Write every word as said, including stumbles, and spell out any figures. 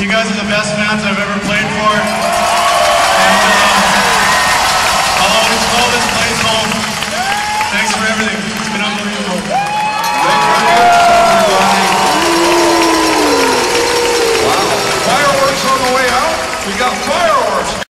You guys are the best fans I've ever played for. And uh, I'll always call this place home. Thanks for everything. It's been unbelievable. Thank you very much, everybody. Wow. Fireworks on the way out. We got fireworks.